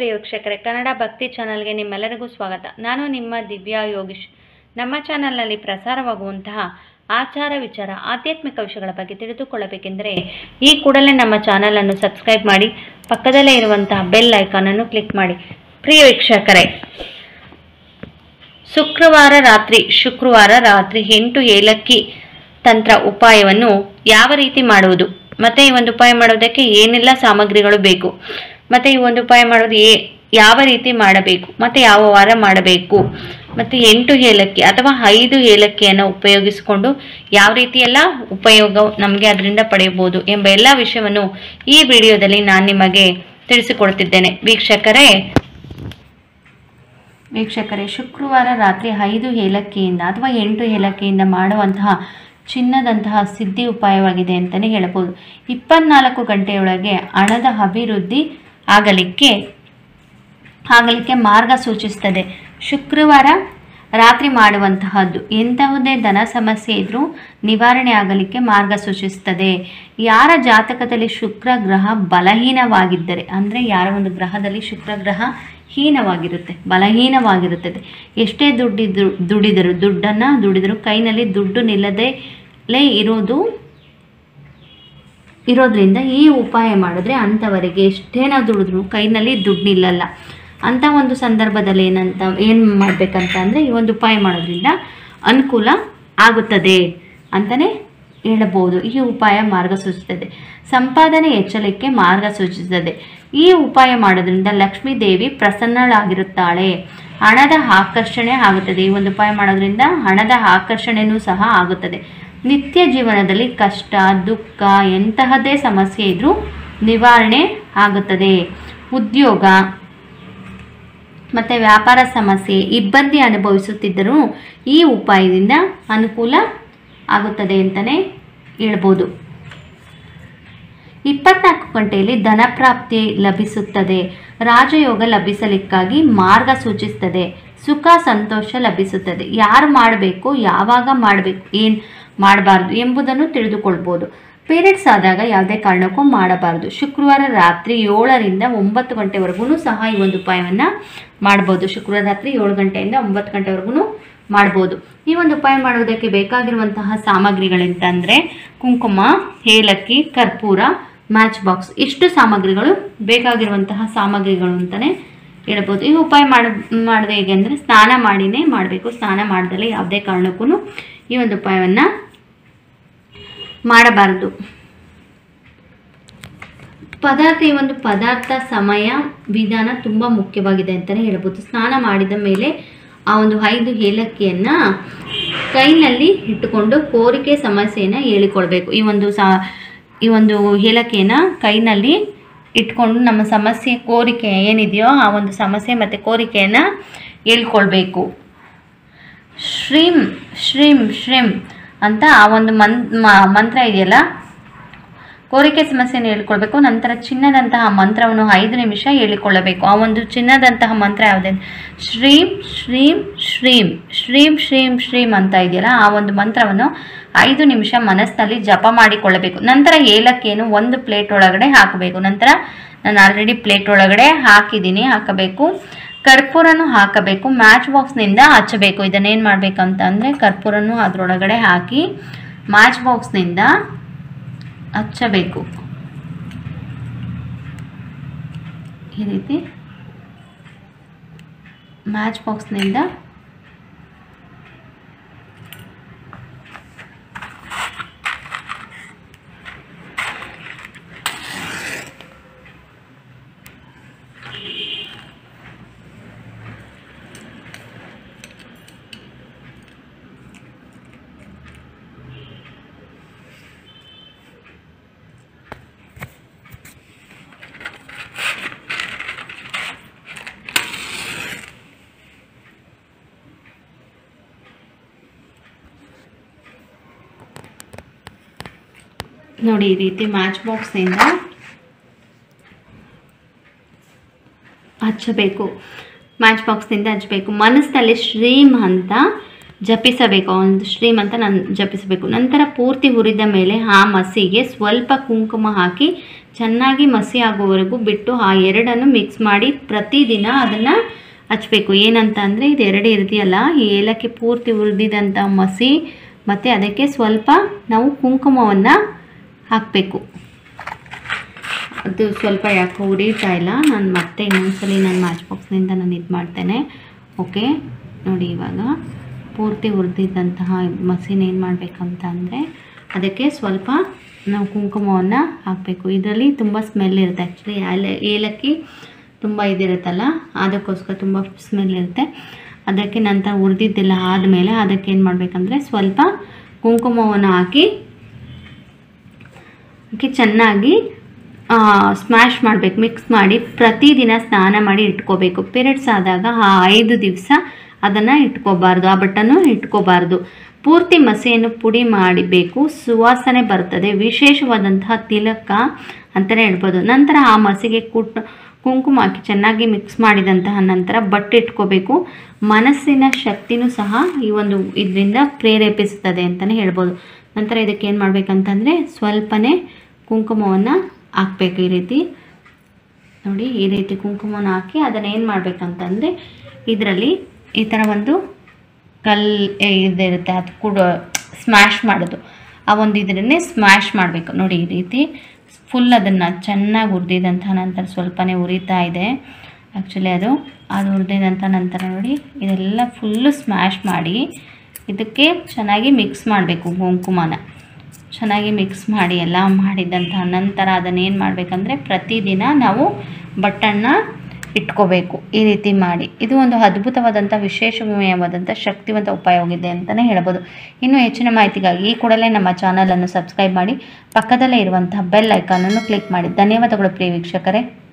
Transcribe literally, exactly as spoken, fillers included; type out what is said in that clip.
ಪ್ರಿಯ ವೀಕ್ಷಕರೇ, ಕನ್ನಡ ಭಕ್ತಿ ಚಾನಲ್ಗೆ ನಿಮ್ಮೆಲ್ಲರಿಗೂ ಸ್ವಾಗತ. ನಾನು ನಿಮ್ಮ ದಿವ್ಯಾ ಯೋಗೀಶ್. ನಮ್ಮ ಚಾನಲ್ನಲ್ಲಿ ಪ್ರಸಾರವಾಗುವಂತಹ ಆಚಾರ ವಿಚಾರ ಆಧ್ಯಾತ್ಮಿಕ ವಿಷಯಗಳ ಬಗ್ಗೆ ತಿಳಿದುಕೊಳ್ಳಬೇಕೆಂದರೆ ಈ ಕೂಡಲೇ ನಮ್ಮ ಚಾನಲನ್ನು ಸಬ್ಸ್ಕ್ರೈಬ್ ಮಾಡಿ, ಪಕ್ಕದಲ್ಲೇ ಇರುವಂತಹ ಬೆಲ್ ಐಕಾನ್ ಅನ್ನು ಕ್ಲಿಕ್ ಮಾಡಿ. ಪ್ರಿಯ ವೀಕ್ಷಕರೇ, ಶುಕ್ರವಾರ ರಾತ್ರಿ ಶುಕ್ರವಾರ ರಾತ್ರಿ ಎಂಟು ಏಲಕ್ಕಿ ತಂತ್ರ ಉಪಾಯವನ್ನು ಯಾವ ರೀತಿ ಮಾಡುವುದು, ಮತ್ತೆ ಈ ಒಂದು ಉಪಾಯ ಮಾಡೋದಕ್ಕೆ ಏನೆಲ್ಲ ಸಾಮಗ್ರಿಗಳು ಬೇಕು, ಮತ್ತೆ ಈ ಒಂದು ಉಪಾಯ ಮಾಡೋದು ಏ ಯಾವ ರೀತಿ ಮಾಡಬೇಕು, ಮತ್ತೆ ಯಾವ ವಾರ ಮಾಡಬೇಕು, ಮತ್ತೆ ಎಂಟು ಏಲಕ್ಕಿ ಅಥವಾ ಐದು ಏಲಕ್ಕಿಯನ್ನು ಉಪಯೋಗಿಸಿಕೊಂಡು ಯಾವ ರೀತಿ ಎಲ್ಲ ಉಪಯೋಗ ನಮಗೆ ಅದರಿಂದ ಪಡೆಯಬಹುದು ಎಂಬ ಎಲ್ಲ ವಿಷಯವನ್ನು ಈ ವಿಡಿಯೋದಲ್ಲಿ ನಾನು ನಿಮಗೆ ತಿಳಿಸಿಕೊಡ್ತಿದ್ದೇನೆ. ವೀಕ್ಷಕರೇ ವೀಕ್ಷಕರೇ ಶುಕ್ರವಾರ ರಾತ್ರಿ ಐದು ಏಲಕ್ಕಿಯಿಂದ ಅಥವಾ ಎಂಟು ಏಲಕ್ಕಿಯಿಂದ ಮಾಡುವಂತಹ ಚಿನ್ನದಂತಹ ಸಿದ್ಧಿ ಉಪಾಯವಾಗಿದೆ ಅಂತಲೇ ಹೇಳಬಹುದು. ಇಪ್ಪತ್ನಾಲ್ಕು ಗಂಟೆಯೊಳಗೆ ಹಣದ ಅಭಿವೃದ್ಧಿ ಆಗಲಿಕ್ಕೆ ಆಗಲಿಕ್ಕೆ ಮಾರ್ಗ ಸೂಚಿಸ್ತದೆ. ಶುಕ್ರವಾರ ರಾತ್ರಿ ಮಾಡುವಂತಹದ್ದು ಎಂತಹುದೇ ಧನ ಸಮಸ್ಯೆ ಇದ್ರೂ ನಿವಾರಣೆ ಆಗಲಿಕ್ಕೆ ಮಾರ್ಗ ಸೂಚಿಸ್ತದೆ. ಯಾರ ಜಾತಕದಲ್ಲಿ ಶುಕ್ರ ಗ್ರಹ ಬಲಹೀನವಾಗಿದ್ದರೆ, ಅಂದರೆ ಯಾರ ಒಂದು ಗ್ರಹದಲ್ಲಿ ಶುಕ್ರ ಗ್ರಹ ಹೀನವಾಗಿರುತ್ತೆ, ಬಲಹೀನವಾಗಿರುತ್ತದೆ, ಎಷ್ಟೇ ದುಡ್ಡಿದ್ರು ದುಡಿದರು ದುಡ್ಡನ್ನು ದುಡಿದರೂ ಕೈನಲ್ಲಿ ದುಡ್ಡು ನಿಲ್ಲದೇ ಇರೋದು ಇರೋದ್ರಿಂದ ಈ ಉಪಾಯ ಮಾಡಿದ್ರೆ ಅಂಥವರಿಗೆ ಎಷ್ಟೇ ನಾವು ದುಡಿದ್ರು ಕೈನಲ್ಲಿ ದುಡ್ಡು ನಿಲ್ಲಲ್ಲ. ಅಂಥ ಒಂದು ಸಂದರ್ಭದಲ್ಲಿ ಏನಂತ ಏನು ಮಾಡಬೇಕಂತ ಅಂದರೆ ಈ ಒಂದು ಉಪಾಯ ಮಾಡೋದ್ರಿಂದ ಅನುಕೂಲ ಆಗುತ್ತದೆ ಅಂತಲೇ ಹೇಳಬಹುದು. ಈ ಉಪಾಯ ಮಾರ್ಗ ಸೂಚಿಸುತ್ತದೆ, ಸಂಪಾದನೆ ಹೆಚ್ಚಲಿಕ್ಕೆ ಮಾರ್ಗ ಸೂಚಿಸುತ್ತದೆ. ಈ ಉಪಾಯ ಮಾಡೋದ್ರಿಂದ ಲಕ್ಷ್ಮೀ ದೇವಿ ಪ್ರಸನ್ನಳಾಗಿರುತ್ತಾಳೆ, ಹಣದ ಆಕರ್ಷಣೆ ಆಗುತ್ತದೆ. ಈ ಒಂದು ಉಪಾಯ ಮಾಡೋದ್ರಿಂದ ಹಣದ ಆಕರ್ಷಣೆಯೂ ಸಹ ಆಗುತ್ತದೆ. ನಿತ್ಯ ಜೀವನದಲ್ಲಿ ಕಷ್ಟ ದುಃಖ ಎಂತಹದೇ ಸಮಸ್ಯೆ ಇದ್ರೂ ನಿವಾರಣೆ ಆಗುತ್ತದೆ. ಉದ್ಯೋಗ ಮತ್ತು ವ್ಯಾಪಾರ ಸಮಸ್ಯೆ ಇಬ್ಬಂದಿ ಅನುಭವಿಸುತ್ತಿದ್ದರೂ ಈ ಉಪಾಯದಿಂದ ಅನುಕೂಲ ಆಗುತ್ತದೆ ಅಂತಲೇ ಹೇಳ್ಬೋದು. ಇಪ್ಪತ್ನಾಲ್ಕು ಗಂಟೆಯಲ್ಲಿ ಧನಪ್ರಾಪ್ತಿ ಲಭಿಸುತ್ತದೆ. ರಾಜಯೋಗ ಲಭಿಸಲಿಕ್ಕಾಗಿ ಮಾರ್ಗ ಸೂಚಿಸುತ್ತದೆ. ಸುಖ ಸಂತೋಷ ಲಭಿಸುತ್ತದೆ. ಯಾರು ಮಾಡಬೇಕು, ಯಾವಾಗ ಮಾಡಬೇಕು, ಏನು ಮಾಡಬಾರ್ದು ಎಂಬುದನ್ನು ತಿಳಿದುಕೊಳ್ಬೋದು. ಪೀರಿಯಡ್ಸ್ ಆದಾಗ ಯಾವುದೇ ಕಾರಣಕ್ಕೂ ಮಾಡಬಾರ್ದು. ಶುಕ್ರವಾರ ರಾತ್ರಿ ಏಳರಿಂದ ಒಂಬತ್ತು ಗಂಟೆವರೆಗೂ ಸಹ ಈ ಒಂದು ಉಪಾಯವನ್ನು ಮಾಡ್ಬೋದು. ಶುಕ್ರವಾರ ರಾತ್ರಿ ಏಳು ಗಂಟೆಯಿಂದ ಒಂಬತ್ತು ಗಂಟೆವರೆಗೂ ಮಾಡ್ಬೋದು. ಈ ಒಂದು ಉಪಾಯ ಮಾಡುವುದಕ್ಕೆ ಬೇಕಾಗಿರುವಂತಹ ಸಾಮಗ್ರಿಗಳೆಂತಂದರೆ ಕುಂಕುಮ, ಏಲಕ್ಕಿ, ಕರ್ಪೂರ, ಮ್ಯಾಚ್ ಬಾಕ್ಸ್, ಇಷ್ಟು ಸಾಮಗ್ರಿಗಳು ಬೇಕಾಗಿರುವಂತಹ ಸಾಮಗ್ರಿಗಳು ಅಂತಲೇ ಹೇಳ್ಬೋದು. ಈ ಉಪಾಯ ಮಾಡ ಮಾಡೋದು ಹೇಗೆ ಅಂದರೆ ಸ್ನಾನ ಮಾಡಿನೇ ಮಾಡಬೇಕು. ಸ್ನಾನ ಮಾಡ್ದಲೇ ಯಾವುದೇ ಕಾರಣಕ್ಕೂ ಈ ಒಂದು ಉಪಾಯವನ್ನು ಮಾಡಬಾರದು. ಪದಾರ್ಥ ಈ ಒಂದು ಪದಾರ್ಥ ಸಮಯ ವಿಧಾನ ತುಂಬ ಮುಖ್ಯವಾಗಿದೆ ಅಂತಲೇ ಹೇಳ್ಬೋದು. ಸ್ನಾನ ಮಾಡಿದ ಮೇಲೆ ಆ ಒಂದು ಐದು ಏಲಕ್ಕಿಯನ್ನು ಕೈನಲ್ಲಿ ಇಟ್ಟುಕೊಂಡು ಕೋರಿಕೆ ಸಮಸ್ಯೆಯನ್ನು ಹೇಳಿಕೊಳ್ಬೇಕು. ಈ ಒಂದು ಸಾ ಈ ಒಂದು ಏಲಕ್ಕಿಯನ್ನು ಕೈನಲ್ಲಿ ಇಟ್ಕೊಂಡು ನಮ್ಮ ಸಮಸ್ಯೆ ಕೋರಿಕೆ ಏನಿದೆಯೋ ಆ ಒಂದು ಸಮಸ್ಯೆ ಮತ್ತು ಕೋರಿಕೆಯನ್ನು ಹೇಳ್ಕೊಳ್ಬೇಕು. ಶ್ರೀಂ ಶ್ರೀಂ ಶ್ರೀಂ ಅಂತ ಆ ಒಂದು ಮನ್ ಮಂತ್ರ ಇದೆಯಲ್ಲ, ಕೋರಿಕೆ ಸಮಸ್ಯೆಯನ್ನು ಹೇಳ್ಕೊಳ್ಬೇಕು. ನಂತರ ಚಿನ್ನದಂತಹ ಮಂತ್ರವನ್ನು ಐದು ನಿಮಿಷ ಹೇಳಿಕೊಳ್ಳಬೇಕು. ಆ ಒಂದು ಚಿನ್ನದಂತಹ ಮಂತ್ರ ಯಾವುದೇ ಶ್ರೀಂ ಶ್ರೀಂ ಶ್ರೀಂ ಶ್ರೀಂ ಶ್ರೀಂ ಶ್ರೀಂ ಅಂತ ಇದೆಯಲ್ಲ, ಆ ಒಂದು ಮಂತ್ರವನ್ನು ಐದು ನಿಮಿಷ ಮನಸ್ಸಿನಲ್ಲಿ ಜಪ ಮಾಡಿಕೊಳ್ಳಬೇಕು. ನಂತರ ಏಲಕ್ಕಿಯನ್ನು ಒಂದು ಪ್ಲೇಟ್ ಒಳಗಡೆ ಹಾಕಬೇಕು. ನಂತರ ನಾನು ಆಲ್ರೆಡಿ ಪ್ಲೇಟ್ ಒಳಗಡೆ ಹಾಕಿದ್ದೀನಿ, ಹಾಕಬೇಕು. ಕರ್ಪೂರನು ಹಾಕಬೇಕು. ಮ್ಯಾಚ್ ಬಾಕ್ಸ್ನಿಂದ ಹಚ್ಚಬೇಕು. ಇದನ್ನೇನು ಮಾಡಬೇಕಂತ ಅಂದರೆ ಕರ್ಪೂರನು ಅದರೊಳಗಡೆ ಹಾಕಿ ಮ್ಯಾಚ್ ಬಾಕ್ಸ್ನಿಂದ ಹಚ್ಚಬೇಕು. ಈ ರೀತಿ ಮ್ಯಾಚ್ ಬಾಕ್ಸ್ನಿಂದ ನೋಡಿ, ಈ ರೀತಿ ಮ್ಯಾಚ್ ಬಾಕ್ಸ್ನಿಂದ ಹಚ್ಚಬೇಕು. ಮ್ಯಾಚ್ ಬಾಕ್ಸ್ನಿಂದ ಹಚ್ಚಬೇಕು. ಮನಸ್ಸಿನಲ್ಲಿ ಶ್ರೀಂ ಅಂತ ಜಪಿಸಬೇಕು, ಒಂದು ಶ್ರೀಮ್ ಅಂತ ನಾನು ಜಪಿಸಬೇಕು. ನಂತರ ಪೂರ್ತಿ ಹುರಿದ ಮೇಲೆ ಆ ಮಸಿಗೆ ಸ್ವಲ್ಪ ಕುಂಕುಮ ಹಾಕಿ ಚೆನ್ನಾಗಿ ಮಸಿ ಆಗೋವರೆಗೂ ಬಿಟ್ಟು ಆ ಎರಡನ್ನು ಮಿಕ್ಸ್ ಮಾಡಿ ಪ್ರತಿದಿನ ಅದನ್ನು ಹಚ್ಚಬೇಕು. ಏನಂತ ಅಂದರೆ ಇದು ಎರಡು ಇರ್ದೆಯಲ್ಲ, ಈ ಏಲಕ್ಕಿ ಪೂರ್ತಿ ಹುರಿದಿದಂಥ ಮಸಿ ಮತ್ತು ಅದಕ್ಕೆ ಸ್ವಲ್ಪ ನಾವು ಕುಂಕುಮವನ್ನು ಹಾಕಬೇಕು. ಅದು ಸ್ವಲ್ಪ ಯಾಕೋ ಉರಿತಾ ಇಲ್ಲ, ನಾನು ಮತ್ತೆ ಇನ್ನೊಂದ್ಸಲಿ ನಾನು ಮ್ಯಾಚ್ ಬಾಕ್ಸ್ನಿಂದ ನಾನು ಇದು ಮಾಡ್ತೇನೆ. ಓಕೆ ನೋಡಿ, ಇವಾಗ ಪೂರ್ತಿ ಹುರಿದಿದ್ದಂತಹ ಮಸಿನ ಏನು ಮಾಡಬೇಕಂತ ಅಂದರೆ ಅದಕ್ಕೆ ಸ್ವಲ್ಪ ನಾವು ಕುಂಕುಮವನ್ನು ಹಾಕಬೇಕು. ಇದರಲ್ಲಿ ತುಂಬ ಸ್ಮೆಲ್ ಇರುತ್ತೆ, ಆ್ಯಕ್ಚುಲಿ ಏಲ ಏಲಕ್ಕಿ ತುಂಬ ಇದಿರುತ್ತಲ್ಲ ಅದಕ್ಕೋಸ್ಕರ ತುಂಬ ಸ್ಮೆಲ್ ಇರುತ್ತೆ. ಅದಕ್ಕೆ ನಂತರ ಹುರಿದಿದ್ದೆಲ್ಲ ಆದಮೇಲೆ ಅದಕ್ಕೆ ಏನು ಮಾಡಬೇಕಂದ್ರೆ ಸ್ವಲ್ಪ ಕುಂಕುಮವನ್ನು ಹಾಕಿ ಹಾಕಿ ಚೆನ್ನಾಗಿ ಸ್ಮ್ಯಾಶ್ ಮಾಡಬೇಕು, ಮಿಕ್ಸ್ ಮಾಡಿ ಪ್ರತಿದಿನ ಸ್ನಾನ ಮಾಡಿ ಇಟ್ಕೋಬೇಕು. ಪೀರಿಯಡ್ಸ್ ಆದಾಗ ಆ ಐದು ದಿವಸ ಅದನ್ನು ಇಟ್ಕೋಬಾರ್ದು, ಆ ಬಟ್ಟನ್ನು ಇಟ್ಕೋಬಾರ್ದು. ಪೂರ್ತಿ ಮಸೆಯನ್ನು ಪುಡಿ ಮಾಡಬೇಕು, ಸುವಾಸನೆ ಬರ್ತದೆ, ವಿಶೇಷವಾದಂತಹ ತಿಲಕ ಅಂತಲೇ ಹೇಳ್ಬೋದು. ನಂತರ ಆ ಮಸಿಗೆ ಕುಟ್ ಕುಂಕುಮ ಹಾಕಿ ಚೆನ್ನಾಗಿ ಮಿಕ್ಸ್ ಮಾಡಿದಂತಹ ನಂತರ ಬಟ್ಟೆ ಇಟ್ಕೋಬೇಕು. ಮನಸ್ಸಿನ ಶಕ್ತಿನೂ ಸಹ ಈ ಒಂದು ಇದರಿಂದ ಪ್ರೇರೇಪಿಸುತ್ತದೆ ಅಂತಲೇ ಹೇಳ್ಬೋದು. ನಂತರ ಇದಕ್ಕೆ ಏನು ಮಾಡಬೇಕಂತಂದರೆ ಸ್ವಲ್ಪನೇ ಕುಂಕುಮವನ್ನು ಹಾಕಬೇಕು. ಈ ರೀತಿ ನೋಡಿ, ಈ ರೀತಿ ಕುಂಕುಮವನ್ನು ಹಾಕಿ ಅದನ್ನು ಏನು ಮಾಡಬೇಕಂತಂದರೆ ಇದರಲ್ಲಿ ಈ ಥರ ಒಂದು ಕಲ್ಲು ಇದಿರುತ್ತೆ, ಅದು ಕೂಡ ಸ್ಮ್ಯಾಶ್ ಮಾಡೋದು, ಆ ಒಂದು ಇದನ್ನೇ ಸ್ಮ್ಯಾಶ್ ಮಾಡಬೇಕು. ನೋಡಿ ಈ ರೀತಿ ಫುಲ್ ಅದನ್ನು ಚೆನ್ನಾಗಿ ಹುರಿದಿದಂಥ ನಂತರ ಸ್ವಲ್ಪನೇ ಉರಿತಾ ಇದೆ. ಆ್ಯಕ್ಚುಲಿ ಅದು ಅದು ಹುರಿದಿದಂಥ ನಂತರ ನೋಡಿ ಇದೆಲ್ಲ ಫುಲ್ಲು ಸ್ಮ್ಯಾಶ್ ಮಾಡಿ ಇದಕ್ಕೆ ಚೆನ್ನಾಗಿ ಮಿಕ್ಸ್ ಮಾಡಬೇಕು. ಕುಂಕುಮನ ಚೆನ್ನಾಗಿ ಮಿಕ್ಸ್ ಮಾಡಿ ಎಲ್ಲ ಮಾಡಿದಂಥ ನಂತರ ಅದನ್ನೇನು ಮಾಡಬೇಕಂದ್ರೆ ಪ್ರತಿದಿನ ನಾವು ಬಟ್ಟನ್ನ ಇಟ್ಕೋಬೇಕು. ಈ ರೀತಿ ಮಾಡಿ ಇದು ಒಂದು ಅದ್ಭುತವಾದಂಥ ವಿಶೇಷಮಯವಾದಂಥ ಶಕ್ತಿವಂತ ಉಪಾಯವಾಗಿದೆ ಅಂತಲೇ ಹೇಳ್ಬೋದು. ಇನ್ನೂ ಹೆಚ್ಚಿನ ಮಾಹಿತಿಗಾಗಿ ಈ ಕೂಡಲೇ ನಮ್ಮ ಚಾನಲನ್ನು ಸಬ್ಸ್ಕ್ರೈಬ್ ಮಾಡಿ, ಪಕ್ಕದಲ್ಲೇ ಇರುವಂತಹ ಬೆಲ್ ಐಕಾನನ್ನು ಕ್ಲಿಕ್ ಮಾಡಿ. ಧನ್ಯವಾದಗಳು ಪ್ರಿಯ ವೀಕ್ಷಕರೇ.